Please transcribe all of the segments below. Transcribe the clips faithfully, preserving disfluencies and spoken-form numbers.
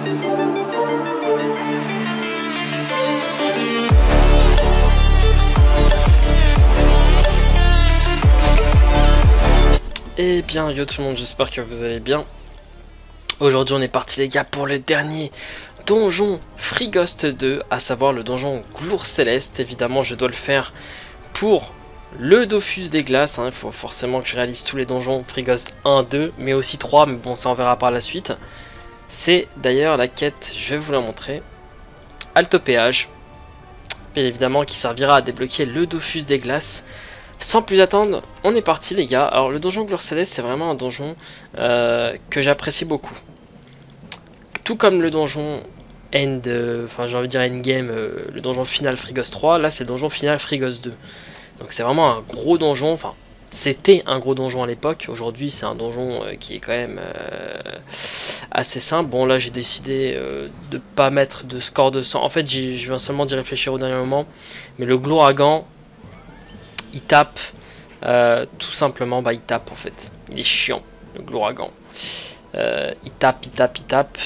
Eh bien yo tout le monde, j'espère que vous allez bien. Aujourd'hui on est parti les gars pour le dernier donjon Freeghost deux, à savoir le donjon Glour Céleste. Évidemment je dois le faire pour le Dofus des Glaces, hein. Il faut forcément que je réalise tous les donjons Freeghost un, deux, mais aussi trois, mais bon ça on verra par la suite. C'est d'ailleurs la quête, je vais vous la montrer, Altopéage, bien évidemment qui servira à débloquer le Dofus des Glaces. Sans plus attendre, on est parti les gars. Alors le donjon Glour Céleste, c'est vraiment un donjon euh, que j'apprécie beaucoup. Tout comme le donjon End, euh, enfin j'ai envie de dire Endgame, euh, le donjon final Freeghost trois, là c'est le donjon final Freeghost deux. Donc c'est vraiment un gros donjon, enfin c'était un gros donjon à l'époque, aujourd'hui c'est un donjon euh, qui est quand même euh, assez simple. Bon là j'ai décidé euh, de pas mettre de score de sang, en fait je viens seulement d'y réfléchir au dernier moment, mais le Glouragan, il tape, euh, tout simplement, bah il tape en fait. Il est chiant, le Glouragan. Euh, il tape, il tape, il tape.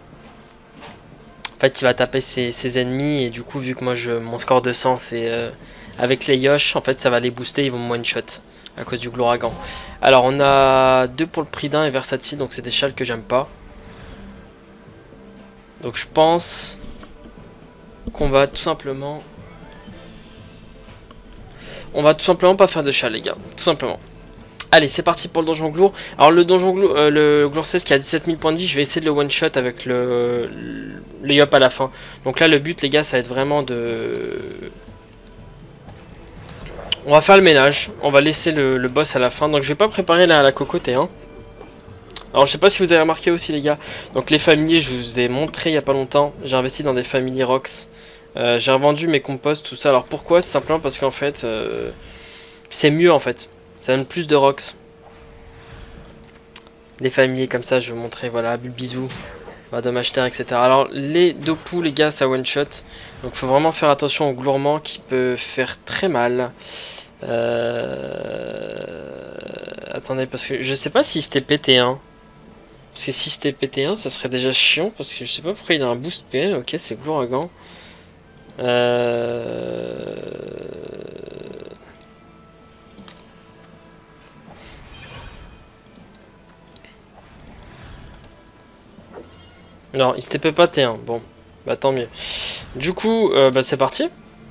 En fait, il va taper ses, ses ennemis, et du coup, vu que moi, je, mon score de sang, c'est euh, avec les Yosh, en fait, ça va les booster, ils vont me one-shot à cause du Glouragan. Alors, on a deux pour le prix d'un et versatile, donc c'est des châles que j'aime pas. Donc, je pense qu'on va tout simplement... On va tout simplement pas faire de chat les gars, tout simplement. Allez, c'est parti pour le donjon Glour. Alors le donjon Glour, euh, le Glour seize qui a dix-sept mille points de vie, je vais essayer de le one shot avec le, le, le yop à la fin. Donc là le but les gars, ça va être vraiment de... On va faire le ménage, on va laisser le, le boss à la fin. Donc je vais pas préparer la, la cocotte, hein. Alors je sais pas si vous avez remarqué aussi les gars. Donc les familiers, je vous ai montré il y a pas longtemps. J'ai investi dans des family rocks. Euh, j'ai revendu mes composts, tout ça. Alors pourquoi? C'est simplement parce qu'en fait, euh, c'est mieux en fait. Ça donne plus de rocks. Les familiers comme ça, je vais vous montrer. Voilà, Bulbizou, dommage terre, et cetera. Alors les dopous, les gars, ça one shot. Donc faut vraiment faire attention au glourement qui peut faire très mal. Euh... Attendez, parce que je sais pas si c'était P T un. Parce que si c'était P T un, ça serait déjà chiant. Parce que je sais pas pourquoi il a un boost P M. Ok, c'est Glouragan. Euh... Non, il s'était pas T un. Bon, bah tant mieux. Du coup, euh, bah c'est parti.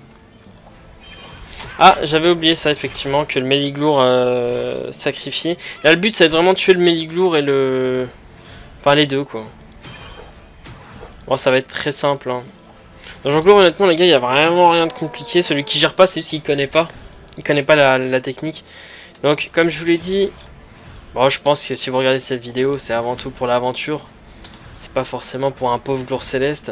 Ah, j'avais oublié ça effectivement, que le Méliglour euh, sacrifié. Là, le but, ça va être vraiment de tuer le Méliglour et le... Enfin, les deux, quoi. Bon, ça va être très simple, hein. Donjon Glour, honnêtement, les gars, il n'y a vraiment rien de compliqué. Celui qui gère pas, c'est juste qu'il connaît pas. Il connaît pas la, la technique. Donc, comme je vous l'ai dit, bon, je pense que si vous regardez cette vidéo, c'est avant tout pour l'aventure. C'est pas forcément pour un pauvre Glour Céleste.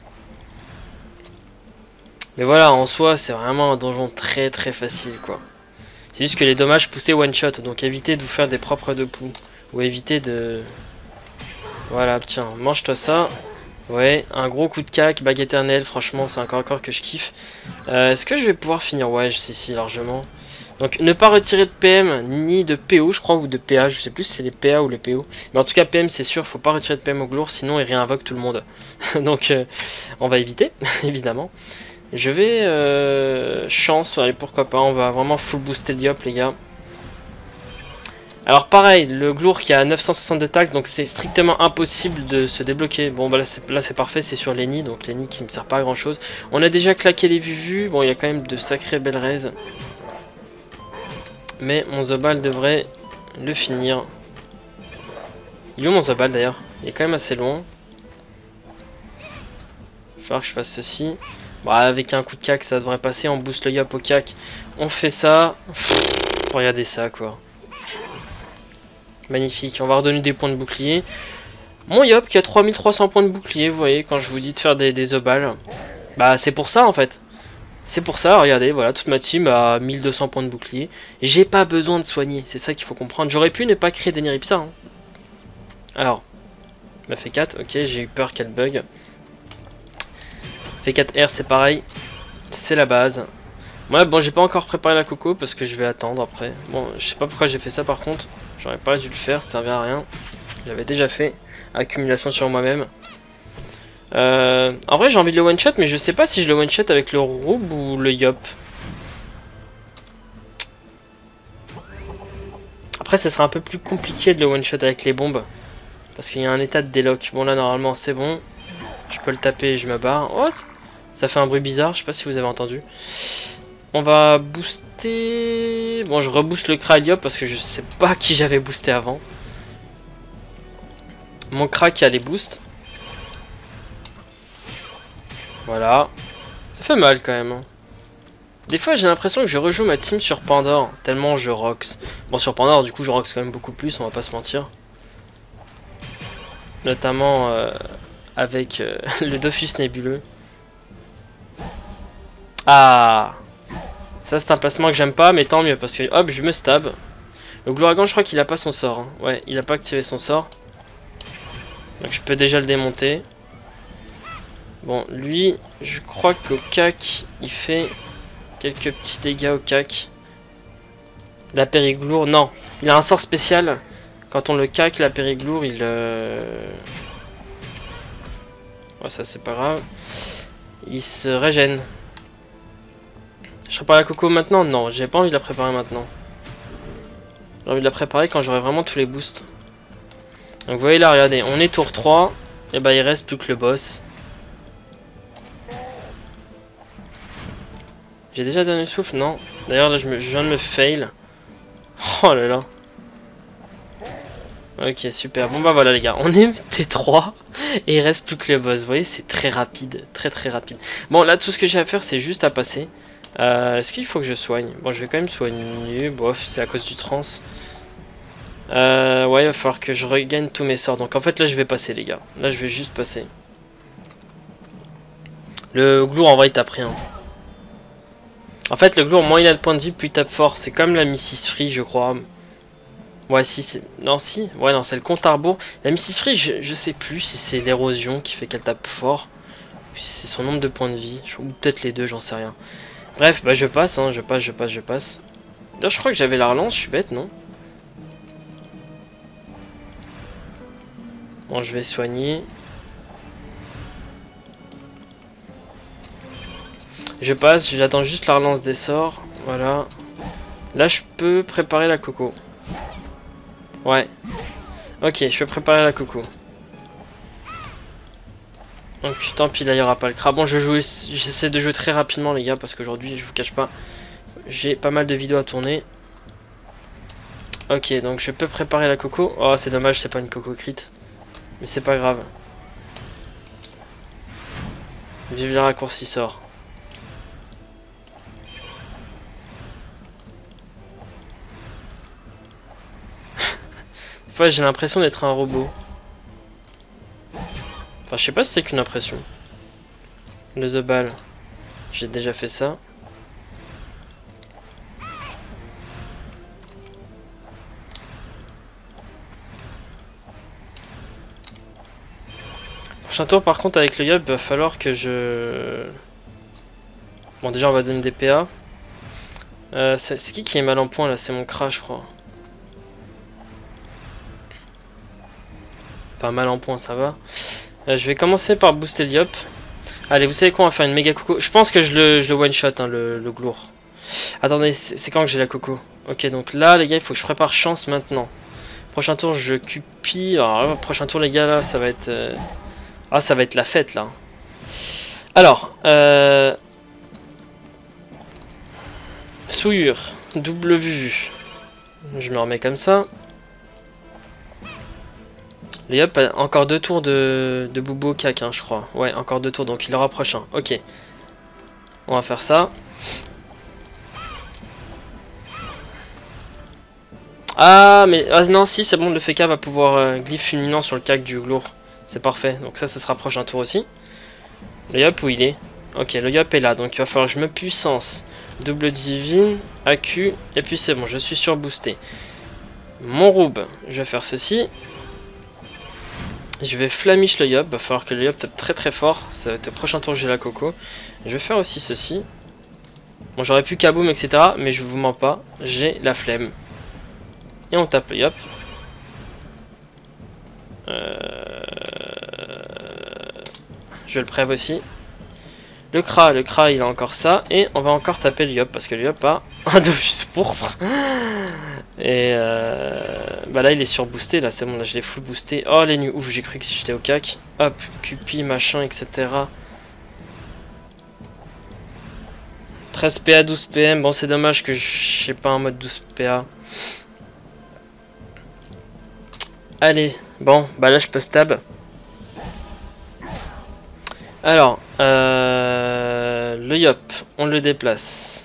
Mais voilà, en soi, c'est vraiment un donjon très très facile, quoi. C'est juste que les dommages poussés one-shot. Donc, évitez de vous faire des propres deux poux. Ou évitez de... Voilà, tiens, mange-toi ça. Ouais, un gros coup de cac, bague éternelle, franchement c'est encore encore que je kiffe. Euh, Est-ce que je vais pouvoir finir? Ouais, si, si, largement. Donc ne pas retirer de P M ni de P O, je crois, ou de P A, je sais plus si c'est les P A ou les P O. Mais en tout cas P M c'est sûr, faut pas retirer de P M au Glour, sinon il réinvoque tout le monde. Donc euh, on va éviter, évidemment. Je vais... Euh, chance, allez pourquoi pas, on va vraiment full booster le diop les gars. Alors pareil, le Glour qui a neuf cent soixante-deux tact, donc c'est strictement impossible de se débloquer. Bon bah là c'est parfait, c'est sur Lenny, donc Lenny qui ne me sert pas à grand chose. On a déjà claqué les vues, bon il y a quand même de sacrées belles raises. Mais mon Zobal devrait le finir. Il est où mon Zobal d'ailleurs? Il est quand même assez loin. Il va falloir que je fasse ceci. Bon, avec un coup de cac ça devrait passer, on booste le yop au cac. On fait ça. Pff, regardez ça quoi. Magnifique, on va redonner des points de bouclier. Mon Yop qui a trois mille trois cents points de bouclier, vous voyez, quand je vous dis de faire des, des obals. Bah c'est pour ça en fait. C'est pour ça, regardez, voilà, toute ma team a mille deux cents points de bouclier. J'ai pas besoin de soigner, c'est ça qu'il faut comprendre. J'aurais pu ne pas créer des Niripsa. Hein. Alors, m'a fait quatre, ok, j'ai eu peur qu'elle bug. Fait quatre R, c'est pareil. C'est la base. Ouais, bon, j'ai pas encore préparé la coco parce que je vais attendre après. Bon, je sais pas pourquoi j'ai fait ça par contre. J'aurais pas dû le faire, ça servir à rien. J'avais déjà fait. Accumulation sur moi-même. Euh, en vrai, j'ai envie de le one-shot, mais je sais pas si je le one-shot avec le Roub ou le Yop. Après, ça sera un peu plus compliqué de le one-shot avec les bombes. Parce qu'il y a un état de délock. Bon, là, normalement, c'est bon. Je peux le taper et je me barre. Oh, ça fait un bruit bizarre. Je sais pas si vous avez entendu. On va booster... Bon, je rebooste le Kraliop parce que je sais pas qui j'avais boosté avant. Mon Kra qui a les boosts. Voilà. Ça fait mal quand même. Des fois j'ai l'impression que je rejoue ma team sur Pandore. Tellement je rox. Bon sur Pandore du coup je rox quand même beaucoup plus, on va pas se mentir. Notamment euh, avec euh, le Dofus nébuleux. Ah, ça c'est un placement que j'aime pas, mais tant mieux parce que hop je me stab. Le Glouragan je crois qu'il a pas son sort. Hein. Ouais, il a pas activé son sort. Donc je peux déjà le démonter. Bon, lui, je crois qu'au cac, il fait quelques petits dégâts au cac. La périglour, non. Il a un sort spécial. Quand on le cac, la périglour, il... Euh... Ouais, ça c'est pas grave. Il se régène. Je prépare la coco maintenant? Non, j'ai pas envie de la préparer maintenant. J'ai envie de la préparer quand j'aurai vraiment tous les boosts. Donc vous voyez là, regardez, on est tour trois. Et bah il reste plus que le boss. J'ai déjà donné le souffle? Non. D'ailleurs, là, je, me, je viens de me fail. Oh là là. Ok, super. Bon, bah voilà, les gars. On est T trois. Et il reste plus que le boss. Vous voyez, c'est très rapide. Très, très rapide. Bon, là, tout ce que j'ai à faire, c'est juste à passer. Euh, Est-ce qu'il faut que je soigne? Bon, je vais quand même soigner. Bof, c'est à cause du trans. Euh, ouais, il va falloir que je regagne tous mes sorts. Donc, en fait, là, je vais passer, les gars. Là, je vais juste passer. Le Glour, en vrai, il tape rien. En fait, le Glour, moins il a de points de vie, plus il tape fort. C'est comme la missus Free, je crois. Ouais, si, c'est... Non, si. Ouais, non, c'est le compte à rebours. La missus Free, je, je sais plus si c'est l'érosion qui fait qu'elle tape fort. Si c'est son nombre de points de vie. Ou peut-être les deux, j'en sais rien. Bref, bah je passe, hein. Je passe, je passe, je passe. D'ailleurs, je crois que j'avais la relance. Je suis bête, non? Bon, je vais soigner. Je passe, j'attends juste la relance des sorts. Voilà. Là, je peux préparer la coco. Ouais. Ok, je peux préparer la coco. Donc, tant pis, là, il n'y aura pas le crabe. Bon, je joue, j'essaie de jouer très rapidement, les gars, parce qu'aujourd'hui, je vous cache pas, j'ai pas mal de vidéos à tourner. Ok, donc je peux préparer la coco. Oh, c'est dommage, c'est pas une coco crit. Mais c'est pas grave. Vive le raccourci sort. Des fois j'ai l'impression d'être un robot. Enfin je sais pas si c'est qu'une impression. Le The Ball. J'ai déjà fait ça. Prochain tour par contre avec le Yop, il va falloir que je... Bon déjà on va donner des P A. Euh, c'est qui qui est mal en point là? C'est mon Kra je crois. Enfin mal en point ça va. Euh, je vais commencer par booster le Yop. Allez vous savez quoi, on va faire une méga coco. Je pense que je le, je le one shot hein, le, le Glour. Attendez c'est quand que j'ai la coco? Ok donc là les gars il faut que je prépare chance maintenant. Prochain tour je cupie. Alors là, prochain tour les gars là ça va être... Euh... Ah ça va être la fête là. Alors euh... souillure. Double vue. Je me remets comme ça. Et hop, encore deux tours de, de Boubou cac, hein, je crois. Ouais, encore deux tours, donc il aura prochain. Ok. On va faire ça. Ah, mais ah, non, si, c'est bon, le Feka va pouvoir euh, glyphe fulminant sur le cac du Glour. C'est parfait, donc ça, ça sera prochain tour aussi. Le Yop, où il est? Ok, le Yop est là, donc il va falloir que je me puissance. Double divine, A Q, et puis c'est bon, je suis surboosté. Mon Roub, je vais faire ceci. Je vais flamiche le Yop, va falloir que le Yop tape très très fort. Ça va être le prochain tour que j'ai la coco. Je vais faire aussi ceci. Bon, j'aurais pu kaboom, et cetera. Mais je vous mens pas, j'ai la flemme. Et on tape le Yop. Euh... je vais le prév aussi. Le Kra, le Kra il a encore ça. Et on va encore taper le Yop, parce que le Yop a un Dofus pourpre. Et euh, bah là il est surboosté, là c'est bon, là je l'ai full boosté. Oh les nuits, ouf j'ai cru que si j'étais au cac. Hop, Cupi, machin, et cetera. treize P A, douze P M, bon c'est dommage que je n'ai pas un mode douze P A. Allez, bon, bah là je peux stab. Alors, euh, le Yop, on le déplace.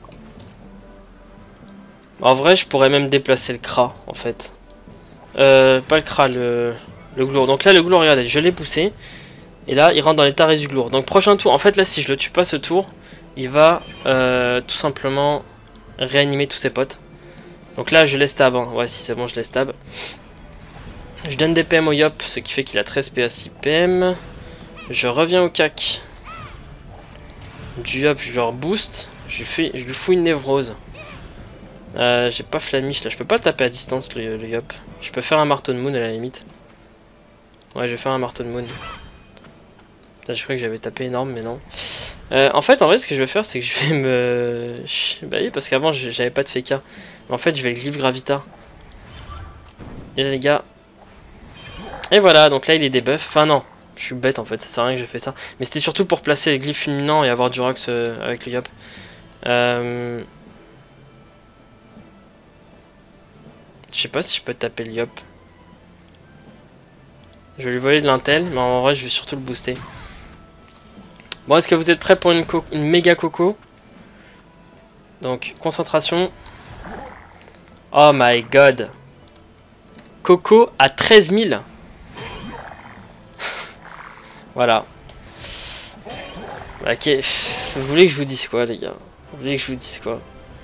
En vrai, je pourrais même déplacer le Kra, en fait. Euh, pas le Kra, le, le Glour. Donc là, le Glour, regardez, je l'ai poussé. Et là, il rentre dans l'état résu Glour. Donc prochain tour, en fait, là, si je le tue pas ce tour, il va euh, tout simplement réanimer tous ses potes. Donc là, je laisse stab. Hein. Ouais, si c'est bon, je laisse stab. Je donne des P M au Yop, ce qui fait qu'il a treize P A, six P M. Je reviens au cac. Du Yop, je leur boost. Je lui, fais, je lui fous une névrose. Euh, J'ai pas Flamiche là, je peux pas le taper à distance le, le Yop. Je peux faire un marteau de moon à la limite. Ouais, je vais faire un marteau de moon. Putain, je croyais que j'avais tapé énorme, mais non. Euh, en fait, en vrai, ce que je vais faire, c'est que je vais me. Bah oui, parce qu'avant, j'avais pas de Feka. Mais en fait, je vais le glyphe Gravita. Et là, les gars. Et voilà, donc là, il est debuff. Enfin, non. Je suis bête en fait, ça sert à rien que j'ai fait ça. Mais c'était surtout pour placer les glyphes fulminants et avoir du Rox euh, avec le Yop. Euh... Je sais pas si je peux taper le Yop. Je vais lui voler de l'intel, mais en vrai je vais surtout le booster. Bon, est-ce que vous êtes prêts pour une, une méga coco? Donc, concentration. Oh my god. Coco à treize mille. Voilà. Ok. Vous voulez que je vous dise quoi, les gars? Vous voulez que je vous dise quoi?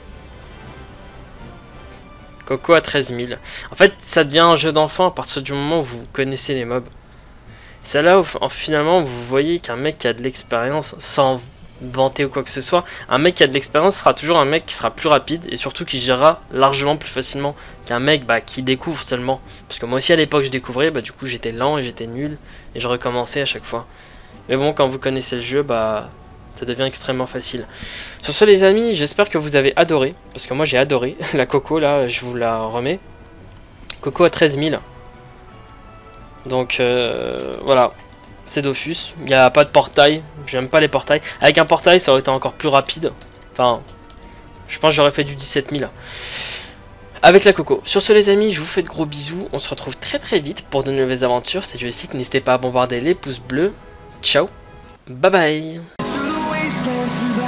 Coco à treize mille. En fait, ça devient un jeu d'enfant à partir du moment où vous connaissez les mobs. C'est là où finalement vous voyez qu'un mec qui a de l'expérience, sans vanter ou quoi que ce soit, un mec qui a de l'expérience sera toujours un mec qui sera plus rapide et surtout qui gérera largement plus facilement qu'un mec bah, qui découvre seulement. Parce que moi aussi à l'époque je découvrais, bah, du coup j'étais lent et j'étais nul et je recommençais à chaque fois. Mais bon, quand vous connaissez le jeu, bah ça devient extrêmement facile. Sur ce les amis, j'espère que vous avez adoré, parce que moi j'ai adoré la Coco là, je vous la remets. Coco à treize mille. Donc euh, voilà. C'est Dofus, il n'y a pas de portail, j'aime pas les portails. Avec un portail ça aurait été encore plus rapide. Enfin, je pense que j'aurais fait du dix-sept mille. Avec la Coco. Sur ce les amis, je vous fais de gros bisous. On se retrouve très très vite pour de nouvelles aventures. C'est Joystick, n'hésitez pas à bombarder les pouces bleus. Ciao, bye bye.